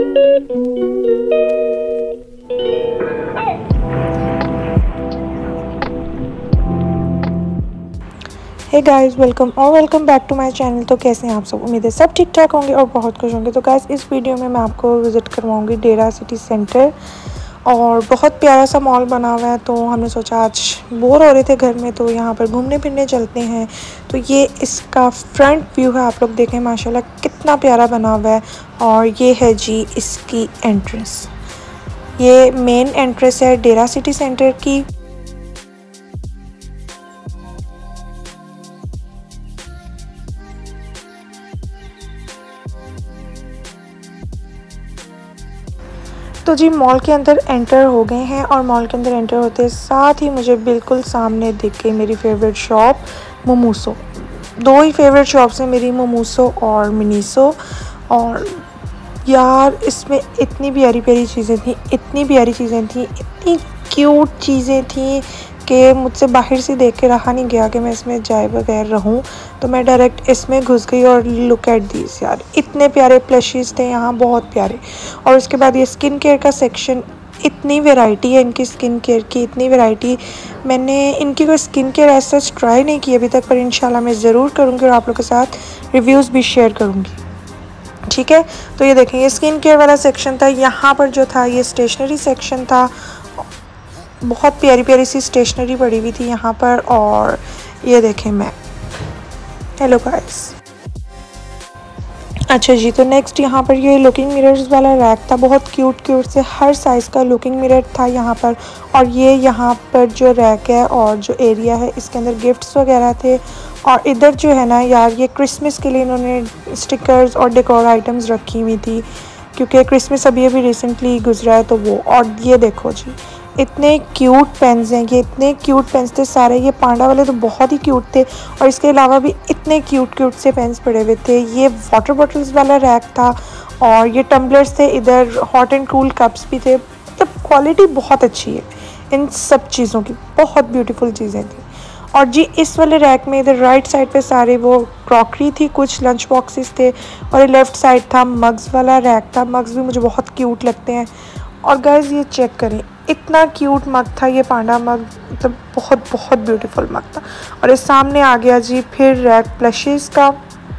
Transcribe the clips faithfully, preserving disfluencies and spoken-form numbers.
हे guys, welcome और welcome back to my channel. तो कैसे हैं आप सब? उम्मीद है सब ठीक ठाक होंगे और बहुत खुश होंगे। तो गाइस, इस वीडियो में मैं आपको विज़िट करवाऊंगी डेरा सिटी सेंटर। और बहुत प्यारा सा मॉल बना हुआ है, तो हमने सोचा आज बोर हो रहे थे घर में, तो यहाँ पर घूमने फिरने चलते हैं। तो ये इसका फ्रंट व्यू है, आप लोग देखें माशाल्लाह कितना प्यारा बना हुआ है। और ये है जी इसकी एंट्रेंस। ये मेन एंट्रेंस है डेरा सिटी सेंटर की। तो जी मॉल के अंदर एंटर हो गए हैं, और मॉल के अंदर एंटर होते साथ ही मुझे बिल्कुल सामने दिख गई मेरी फेवरेट शॉप मोमोसो। दो ही फेवरेट शॉप्स हैं मेरी, मोमोसो और मिनीसो। और यार इसमें इतनी प्यारी प्यारी चीज़ें थी, इतनी प्यारी चीज़ें थी, इतनी क्यूट चीज़ें थी कि मुझसे बाहर से देख के रहा नहीं गया कि मैं इसमें जाए बगैर रहूं। तो मैं डायरेक्ट इसमें घुस गई और लुक एट दीस, यार इतने प्यारे प्लशीज़ थे यहाँ, बहुत प्यारे। और उसके बाद ये स्किन केयर का सेक्शन, इतनी वैरायटी है इनकी स्किन केयर की, इतनी वैरायटी। मैंने इनकी कोई स्किन केयर ऐसा सच ट्राई नहीं की अभी तक, पर इंशाल्लाह मैं ज़रूर करूँगी और आप लोग के साथ रिव्यूज़ भी शेयर करूँगी, ठीक है। तो ये देखें, ये स्किन केयर वाला सेक्शन था। यहाँ पर जो था ये स्टेशनरी सेक्शन था, बहुत प्यारी प्यारी सी स्टेशनरी पड़ी हुई थी यहाँ पर। और ये देखें मैं, हेलो गाइस। अच्छा जी, तो नेक्स्ट यहाँ पर ये लुकिंग मिरर्स वाला रैक था, बहुत क्यूट क्यूट से हर साइज़ का लुकिंग मिरर था यहाँ पर। और ये यहाँ पर जो रैक है और जो एरिया है, इसके अंदर गिफ्ट्स वगैरह थे। और इधर जो है ना यार, ये क्रिसमस के लिए इन्होंने स्टिकर्स और डेकोर आइटम्स रखी हुई थी, क्योंकि क्रिसमस अभी अभी रिसेंटली गुजरा है तो वो। और ये देखो जी, इतने क्यूट पेन्स हैं, ये इतने क्यूट पेन्स थे सारे। ये पांडा वाले तो बहुत ही क्यूट थे, और इसके अलावा भी इतने क्यूट क्यूट से पेन्स पड़े हुए थे। ये वाटर बॉटल्स वाला रैक था, और ये टम्बलर्स थे, इधर हॉट एंड कूल कप्स भी थे। मतलब क्वालिटी बहुत अच्छी है इन सब चीज़ों की, बहुत ब्यूटीफुल चीज़ें थी। और जी इस वाले रैक में इधर राइट साइड पे सारे वो क्रॉकरी थी, कुछ लंच बॉक्सेस थे। और ये लेफ़्ट साइड था मग्स वाला रैक था, मग्स भी मुझे बहुत क्यूट लगते हैं। और गाइस ये चेक करें, इतना क्यूट मग था ये पांडा मग, मतलब बहुत बहुत ब्यूटीफुल मग था। और इस सामने आ गया जी फिर रैक प्लशीज़ का।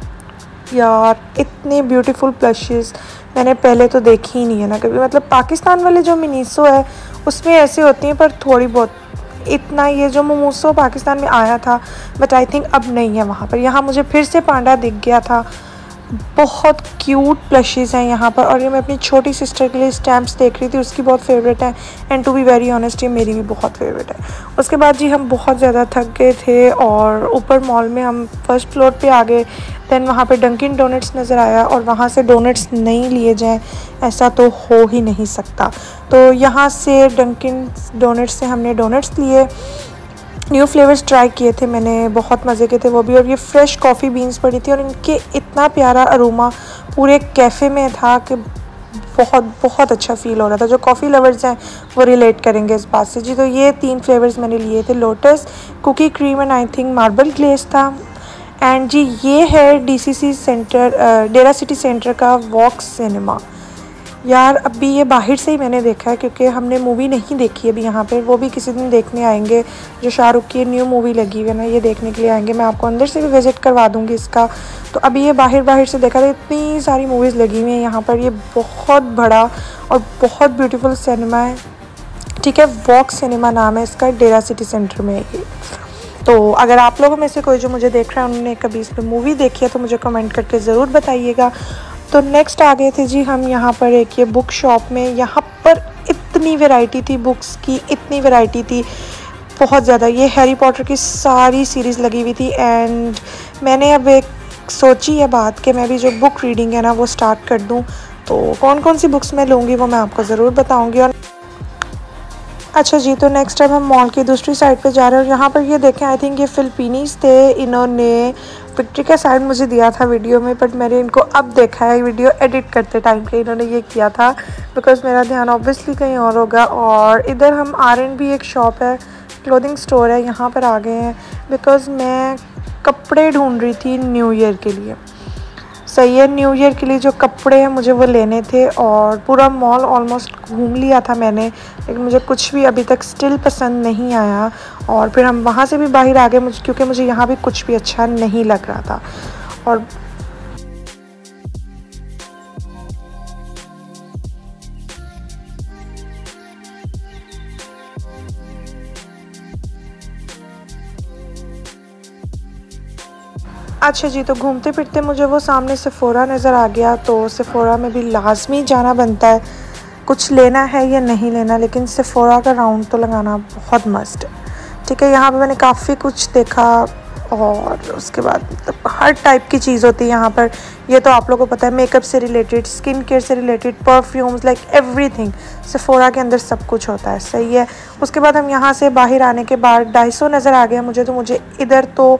यार इतने ब्यूटीफुल प्लशीज़ मैंने पहले तो देखी ही नहीं है ना कभी। मतलब पाकिस्तान वाले जो मिनीसो है उसमें ऐसे होती हैं, पर थोड़ी बहुत। इतना ये जो मोमोसो पाकिस्तान में आया था, बट आई थिंक अब नहीं है वहाँ पर। यहाँ मुझे फिर से पांडा दिख गया था। बहुत क्यूट प्लशीज़ हैं यहाँ पर। और ये मैं अपनी छोटी सिस्टर के लिए स्टैम्प्स देख रही थी, उसकी बहुत फेवरेट है। And to be very honest, ये मेरी भी बहुत फेवरेट है। उसके बाद जी हम बहुत ज़्यादा थक गए थे, और ऊपर मॉल में हम फर्स्ट फ्लोर पे आ गए। दैन वहाँ पे डंकिन डोनट्स नज़र आया, और वहाँ से डोनट्स नहीं लिए जाएँ ऐसा तो हो ही नहीं सकता। तो यहाँ से डंकिन डोनट्स से हमने डोनट्स लिए, न्यू फ्लेवर्स ट्राई किए थे मैंने, बहुत मज़े के थे वो भी। और ये फ्रेश कॉफ़ी बीन्स पड़ी थी, और इनके इतना प्यारा अरोमा पूरे कैफ़े में था कि बहुत बहुत अच्छा फ़ील हो रहा था। जो कॉफ़ी लवर्स हैं वो रिलेट करेंगे इस बात से जी। तो ये तीन फ्लेवर्स मैंने लिए थे, Lotus, cookie cream and I think marble glaze था। एंड जी ये है DCC centre, Deira City Centre का वॉक सिनेमा। यार अभी ये बाहर से ही मैंने देखा है, क्योंकि हमने मूवी नहीं देखी अभी यहाँ पे। वो भी किसी दिन देखने आएंगे, जो शाहरुख की न्यू मूवी लगी हुई है ना, ये देखने के लिए आएंगे। मैं आपको अंदर से भी विज़िट करवा दूँगी इसका। तो अभी ये बाहर बाहर से देखा था, इतनी सारी मूवीज़ लगी हुई हैं यहाँ पर। ये बहुत बड़ा और बहुत ब्यूटीफुल सिनेमा है, ठीक है। वॉक सिनेमा नाम है इसका, डेरा सिटी सेंटर में ये। तो अगर आप लोगों में से कोई जो मुझे देख रहा है उन्होंने कभी इस पर मूवी देखी है तो मुझे कमेंट करके ज़रूर बताइएगा। तो नेक्स्ट आ गए थे जी हम यहाँ पर एक ये बुक शॉप में। यहाँ पर इतनी वैरायटी थी बुक्स की, इतनी वैरायटी थी बहुत ज़्यादा। ये हैरी पॉटर की सारी सीरीज़ लगी हुई थी। एंड मैंने अब एक सोची है बात कि मैं भी जो बुक रीडिंग है ना वो स्टार्ट कर दूँ। तो कौन कौन सी बुक्स मैं लूँगी वो मैं आपको ज़रूर बताऊँगी। और अच्छा जी, तो नेक्स्ट टाइम हम मॉल की दूसरी साइड पे जा रहे हैं, और यहाँ पर ये देखें, आई थिंक ये फिलिपीनीज़ थे। इन्होंने विक्ट्री का साइड मुझे दिया था वीडियो में, बट मैंने इनको अब देखा है वीडियो एडिट करते टाइम पे इन्होंने ये किया था, बिकॉज़ मेरा ध्यान ऑब्वियसली कहीं और होगा। और इधर हम आर एंड बी एक शॉप है, क्लोथिंग स्टोर है, यहाँ पर आ गए हैं बिकॉज़ मैं कपड़े ढूँढ रही थी न्यू ईयर के लिए। सही है। न्यू ईयर के लिए जो कपड़े हैं मुझे वो लेने थे और पूरा मॉल ऑलमोस्ट घूम लिया था मैंने, लेकिन मुझे कुछ भी अभी तक स्टिल पसंद नहीं आया। और फिर हम वहाँ से भी बाहर आ गए मुझे, क्योंकि मुझे यहाँ भी कुछ भी अच्छा नहीं लग रहा था। और अच्छा जी, तो घूमते फिरते मुझे वो सामने सेफोरा नज़र आ गया, तो सेफोरा में भी लाजमी जाना बनता है, कुछ लेना है या नहीं लेना, लेकिन सेफोरा का राउंड तो लगाना बहुत मस्ट है। ठीक है, यहाँ पे मैंने काफ़ी कुछ देखा और उसके बाद मतलब हर टाइप की चीज़ होती है यहाँ पर। ये तो आप लोगों को पता है, मेकअप से रिलेटेड, स्किन केयर से related, perfumes, like everything Sephora के अंदर सब कुछ होता है। सही है। उसके बाद हम यहाँ से बाहर आने के बाद डाइसो नज़र आ गया मुझे, तो मुझे इधर तो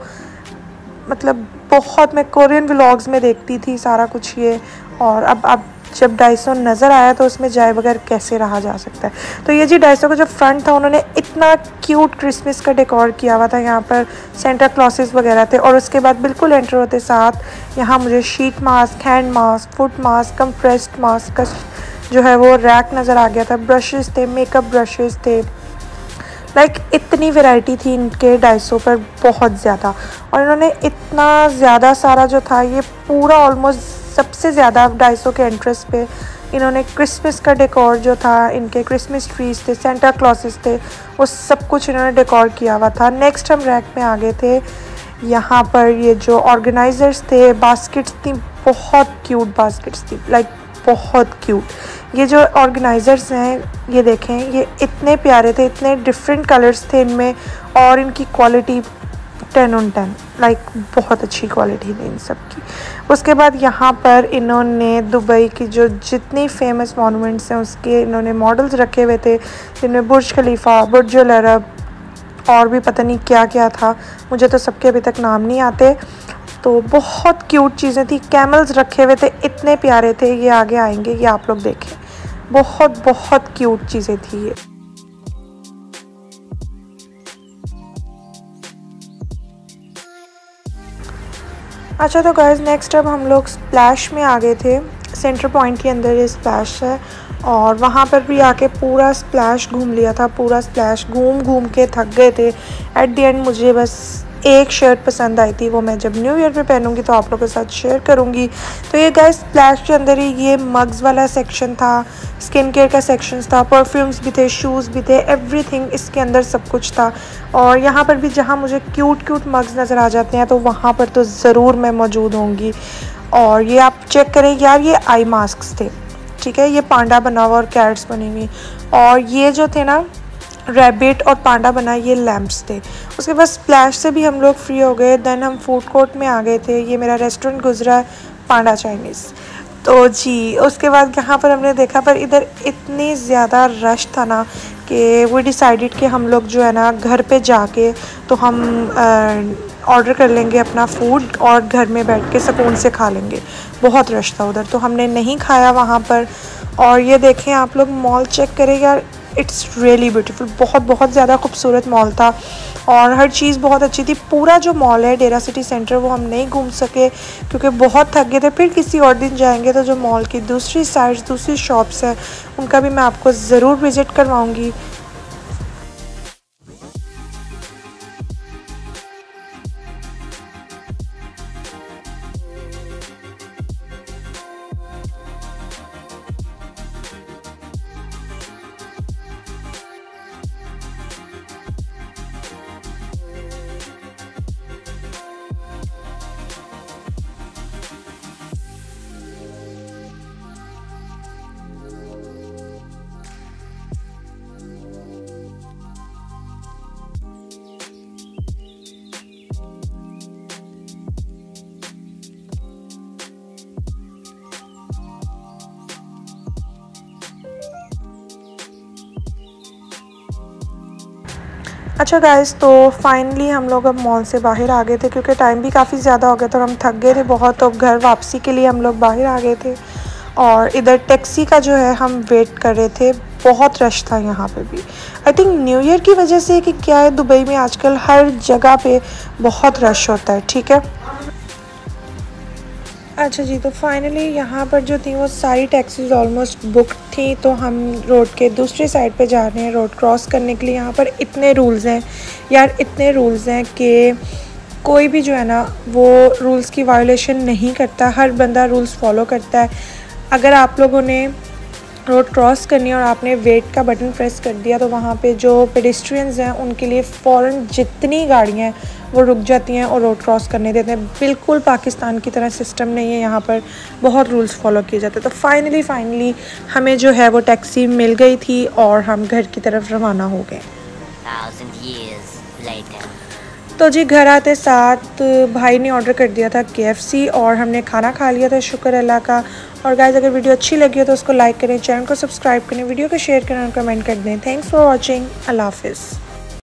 मतलब बहुत, मैं कोरियन व्लॉग्स में देखती थी सारा कुछ ये, और अब अब जब डाइसो नज़र आया तो उसमें जाए बगैर कैसे रहा जा सकता है। तो ये जी डाइसो का जो फ्रंट था, उन्होंने इतना क्यूट क्रिसमस का डेकोर किया हुआ था, यहाँ पर सेंटा क्लॉसेस वगैरह थे। और उसके बाद बिल्कुल एंटर होते साथ यहाँ मुझे sheet mask, hand mask, foot mask, compressed mask का जो है वो रैक नज़र आ गया था। ब्रशेज़ थे, मेकअप ब्रशेज़ थे, लाइक like, इतनी वैरायटी थी इनके डाइसो पर, बहुत ज़्यादा। और इन्होंने इतना ज़्यादा सारा जो था, ये पूरा ऑलमोस्ट सबसे ज़्यादा डाइसो के एंट्रेंस पे इन्होंने क्रिसमस का डेकोर जो था, इनके क्रिसमस ट्रीज थे, सेंटा क्लॉसेस थे, वो सब कुछ इन्होंने डेकोर किया हुआ था। नेक्स्ट हम रैक में आ गए थे, यहाँ पर ये जो ऑर्गेनाइजर्स थे, बास्केट्स थी, बहुत क्यूट बास्केट्स थी, लाइक बहुत क्यूट। ये जो ऑर्गेनाइजर्स हैं ये देखें, ये इतने प्यारे थे, इतने डिफरेंट कलर्स थे इनमें, और इनकी quality ten on ten, like बहुत अच्छी क्वालिटी थी इन सब की। उसके बाद यहाँ पर इन्होंने दुबई की जो जितनी फेमस मॉन्यूमेंट्स हैं उसके इन्होंने मॉडल्स रखे हुए थे, जिनमें बुर्ज खलीफा, बुर्ज अल अरब और भी पता नहीं क्या क्या था, मुझे तो सबके अभी तक नाम नहीं आते। तो बहुत क्यूट चीज़ें थी, कैमल्स रखे हुए थे, इतने प्यारे थे, ये आगे आएंगे, ये आप लोग देखें, बहुत बहुत क्यूट चीज़ें थी ये। अच्छा, तो गाइस नेक्स्ट अब हम लोग स्प्लैश में आ गए थे। सेंटर पॉइंट के अंदर ये स्प्लैश है, और वहाँ पर भी आके पूरा स्प्लैश घूम लिया था, पूरा स्प्लैश घूम घूम के थक गए थे। एट द एंड मुझे बस एक शर्ट पसंद आई थी, वो मैं जब न्यू ईयर पे पहनूंगी तो आप लोगों के साथ शेयर करूंगी। तो ये गाइस स्प्लैश के अंदर ही ये मग्स वाला सेक्शन था, स्किन केयर का सेक्शन था, परफ्यूम्स भी थे, शूज़ भी थे, एवरीथिंग इसके अंदर सब कुछ था। और यहाँ पर भी जहाँ मुझे क्यूट क्यूट मग्स नज़र आ जाते हैं तो वहाँ पर तो ज़रूर मैं मौजूद होंगी। और ये आप चेक करें यार, ये आई मास्क थे, ठीक है, ये पांडा बना हुआ और कैट्स बनी हुई, और ये जो थे ना रैबिट और पांडा बना, ये लैम्प्स थे। उसके बाद स्प्लैश से भी हम लोग फ्री हो गए, देन हम फूड कोर्ट में आ गए थे। ये मेरा रेस्टोरेंट गुजरा है, पांडा चाइनीज़। तो जी उसके बाद यहाँ पर हमने देखा, पर इधर इतनी ज़्यादा रश था ना कि वो डिसाइडेड कि हम लोग जो है ना घर पे जाके तो हम ऑर्डर कर लेंगे अपना फूड और घर में बैठ के सुकून से खा लेंगे। बहुत रश था उधर, तो हमने नहीं खाया वहाँ पर। और ये देखें आप लोग, मॉल चेक करें यार, इट्स रियली ब्यूटीफुल, बहुत बहुत ज़्यादा खूबसूरत मॉल था और हर चीज़ बहुत अच्छी थी। पूरा जो मॉल है डेरा सिटी सेंटर वो हम नहीं घूम सके क्योंकि बहुत थक गए थे, फिर किसी और दिन जाएंगे। तो जो मॉल की दूसरी साइड्स, दूसरी शॉप्स हैं, उनका भी मैं आपको ज़रूर विज़िट करवाऊँगी। अच्छा गाइस, तो फाइनली हम लोग अब मॉल से बाहर आ गए थे क्योंकि टाइम भी काफ़ी ज़्यादा हो गया था और हम थक गए थे बहुत। तो घर वापसी के लिए हम लोग बाहर आ गए थे और इधर टैक्सी का जो है हम वेट कर रहे थे। बहुत रश था यहाँ पे भी, आई थिंक न्यू ईयर की वजह से कि क्या है, दुबई में आजकल हर जगह पे बहुत रश होता है। ठीक है, अच्छा जी, तो फाइनली यहाँ पर जो थी वो सारी टैक्सीज ऑलमोस्ट बुक थी, तो हम रोड के दूसरी साइड पे जा रहे हैं रोड क्रॉस करने के लिए। यहाँ पर इतने रूल्स हैं यार, इतने रूल्स हैं कि कोई भी जो है ना वो रूल्स की वायोलेशन नहीं करता, हर बंदा रूल्स फॉलो करता है। अगर आप लोगों ने रोड क्रॉस करनी है और आपने वेट का बटन प्रेस कर दिया तो वहाँ पे जो पेडेस्ट्रियंस हैं उनके लिए फ़ौरन जितनी गाड़ियाँ हैं वो रुक जाती हैं और रोड क्रॉस करने देते हैं। बिल्कुल पाकिस्तान की तरह सिस्टम नहीं है, यहाँ पर बहुत रूल्स फॉलो किए जाते हैं। तो फाइनली फाइनली हमें जो है वो टैक्सी मिल गई थी और हम घर की तरफ रवाना हो गए। तो जी घर आते साथ भाई ने ऑर्डर कर दिया था के एफ सी और हमने खाना खा लिया था, शुक्र अल्लाह का। और गाइस अगर वीडियो अच्छी लगी हो तो उसको लाइक करें, चैनल को सब्सक्राइब करें, वीडियो को शेयर करें और कमेंट कर दें। Thanks for watching. अल्लाह हाफिज़।